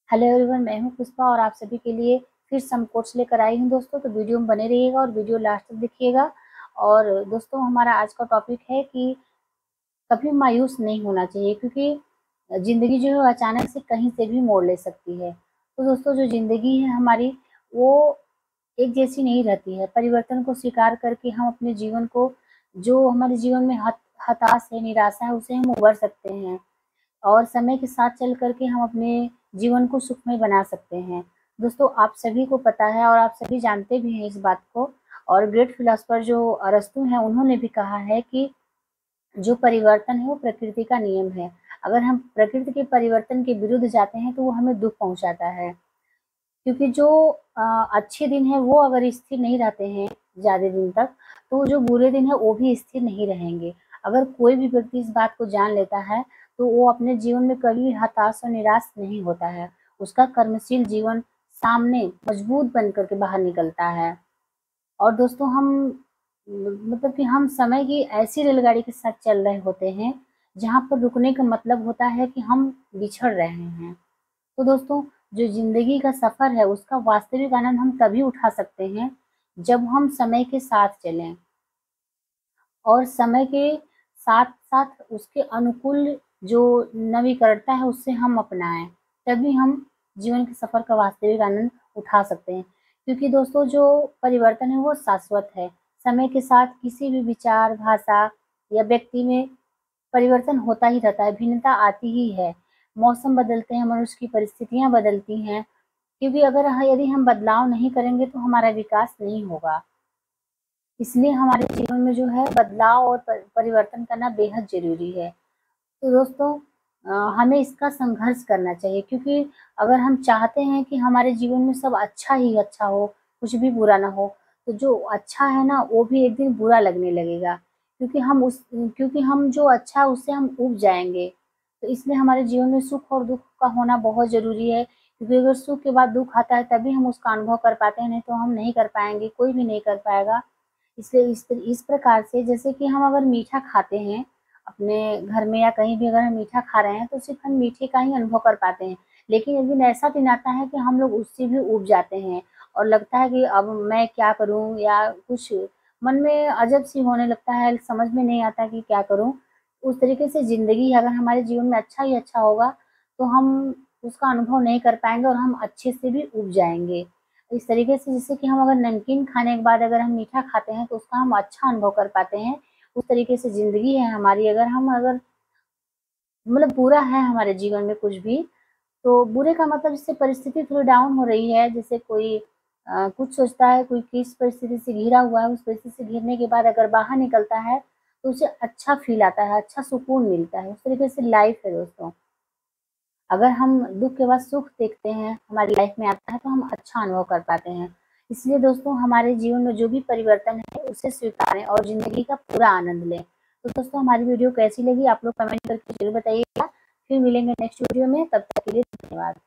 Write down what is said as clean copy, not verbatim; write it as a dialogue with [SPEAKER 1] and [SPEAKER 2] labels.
[SPEAKER 1] Hello everyone, मैं हूं पुष्पा और आप सभी के लिए फिर सम कोट्स लेकर आई हूं दोस्तों। तो वीडियो में बने रहिएगा और वीडियो लास्ट तक देखिएगा। और दोस्तों, हमारा आज का टॉपिक है कि कभी मायूस नहीं होना चाहिए, क्योंकि ज़िंदगी जो है अचानक से कहीं से भी मोड़ ले सकती है। तो दोस्तों, जो ज़िंदगी है हमारी, वो एक जैसी नहीं रहती है। परिवर्तन को स्वीकार करके हम अपने जीवन को, जो हमारे जीवन में हताश है, निराशा है, उसे हम उबर सकते हैं और समय के साथ चल करके हम अपने जीवन को सुखमय बना सकते हैं। दोस्तों, आप सभी को पता है और आप सभी जानते भी हैं इस बात को। और ग्रेट फिलोसोफर जो अरस्तू हैं, उन्होंने भी कहा है कि जो परिवर्तन है वो प्रकृति का नियम है। अगर हम प्रकृति के परिवर्तन के विरुद्ध जाते हैं तो वो हमें दुख पहुंचाता है, क्योंकि जो अच्छे दिन है वो अगर स्थिर नहीं रहते हैं ज़्यादा दिन तक, तो जो बुरे दिन है वो भी स्थिर नहीं रहेंगे। अगर कोई भी व्यक्ति इस बात को जान लेता है तो वो अपने जीवन में कभी हताश और निराश नहीं होता है। उसका कर्मशील जीवन सामने मजबूत बन करके बाहर निकलता है। और दोस्तों, हम मतलब कि हम समय की ऐसी रेलगाड़ी के साथ चल रहे होते हैं जहाँ पर रुकने का मतलब होता है कि हम बिछड़ रहे हैं। तो दोस्तों, जो ज़िंदगी का सफ़र है उसका वास्तविक आनंद हम तभी उठा सकते हैं जब हम समय के साथ चलें और समय के साथ-साथ उसके अनुकूल जो नवीकरणता है उससे हम अपनाएँ। तभी हम जीवन के सफ़र का वास्तविक आनंद उठा सकते हैं। क्योंकि दोस्तों, जो परिवर्तन है वो शाश्वत है। समय के साथ किसी भी विचार, भाषा या व्यक्ति में परिवर्तन होता ही रहता है, भिन्नता आती ही है। मौसम बदलते हैं, मनुष्य की परिस्थितियाँ बदलती हैं, क्योंकि यदि हम बदलाव नहीं करेंगे तो हमारा विकास नहीं होगा। इसलिए हमारे जीवन में जो है बदलाव और परिवर्तन करना बेहद ज़रूरी है। तो दोस्तों, हमें इसका संघर्ष करना चाहिए, क्योंकि अगर हम चाहते हैं कि हमारे जीवन में सब अच्छा ही अच्छा हो, कुछ भी बुरा ना हो, तो जो अच्छा है ना वो भी एक दिन बुरा लगने लगेगा, क्योंकि हम जो अच्छा है उससे हम ऊब जाएँगे। तो इसलिए हमारे जीवन में सुख और दुःख का होना बहुत ज़रूरी है, क्योंकि अगर सुख के बाद दुःख आता है तभी हम उसका अनुभव कर पाते हैं, नहीं तो हम नहीं कर पाएँगे, कोई भी नहीं कर पाएगा। इसलिए इस प्रकार से, जैसे कि हम अगर मीठा खाते हैं अपने घर में या कहीं भी अगर हम मीठा खा रहे हैं तो सिर्फ हम मीठे का ही अनुभव कर पाते हैं। लेकिन एक दिन ऐसा दिन आता है कि हम लोग उससे भी ऊब जाते हैं और लगता है कि अब मैं क्या करूं, या कुछ मन में अजब सी होने लगता है, समझ में नहीं आता कि क्या करूं। उस तरीके से ज़िंदगी अगर हमारे जीवन में अच्छा ही अच्छा होगा तो हम उसका अनुभव नहीं कर पाएंगे और हम अच्छे से भी ऊब जाएंगे। इस तरीके से, जैसे कि हम अगर नमकीन खाने के बाद अगर हम मीठा खाते हैं तो उसका हम अच्छा अनुभव कर पाते हैं। उस तरीके से ज़िंदगी है हमारी, अगर मतलब बुरा है हमारे जीवन में कुछ भी, तो बुरे का मतलब जिससे परिस्थिति थोड़ी डाउन हो रही है, जैसे कोई कुछ सोचता है, कोई किस परिस्थिति से घिरा हुआ है, उस परिस्थिति से घिरने के बाद अगर बाहर निकलता है तो उसे अच्छा फ़ील आता है, अच्छा सुकून मिलता है। उस तरीके से लाइफ़ है दोस्तों। अगर हम दुःख के बाद सुख देखते हैं, हमारी लाइफ में आता है तो हम अच्छा अनुभव कर पाते हैं। इसलिए दोस्तों, हमारे जीवन में जो भी परिवर्तन है उसे स्वीकारें और ज़िंदगी का पूरा आनंद लें। तो दोस्तों, हमारी वीडियो कैसी लगी आप लोग कमेंट करके ज़रूर बताइएगा। फिर मिलेंगे नेक्स्ट वीडियो में, तब तक के लिए धन्यवाद।